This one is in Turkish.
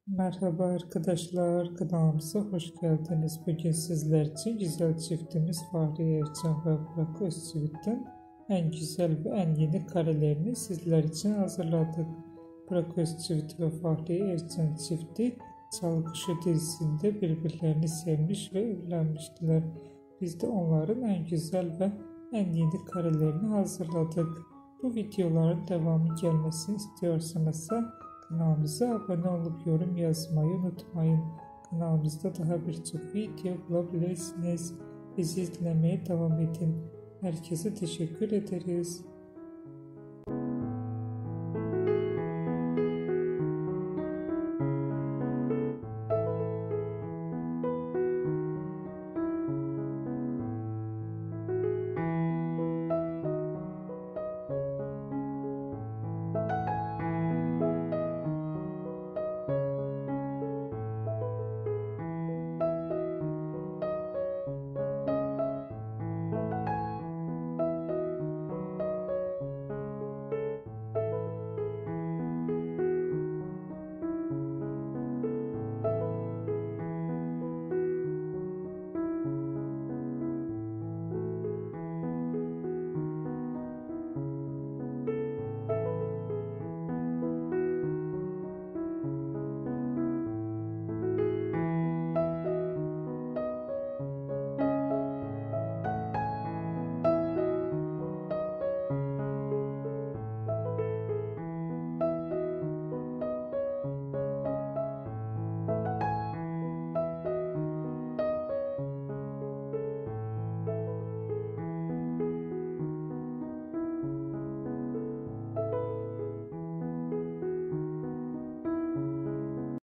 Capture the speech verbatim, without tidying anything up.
Merhaba arkadaşlar, kanalımıza hoş geldiniz. Bugün sizler için güzel çiftimiz Fahriye, Evcen ve Burak Ozcivit'ten en güzel ve en yeni karelerini sizler için hazırladık. Burak Ozcivit ve Fahriye Evcen çifti Çalı Kuşu dizisinde birbirlerini sevmiş ve evlenmiştiler. Biz de onların en güzel ve en yeni karelerini hazırladık. Bu videoların devamı gelmesini istiyorsanız kanalımıza abone olup yorum yazmayı unutmayın. Kanalımızda daha birçok video bulabilirsiniz. Bizi izlemeye devam edin. Herkese teşekkür ederiz.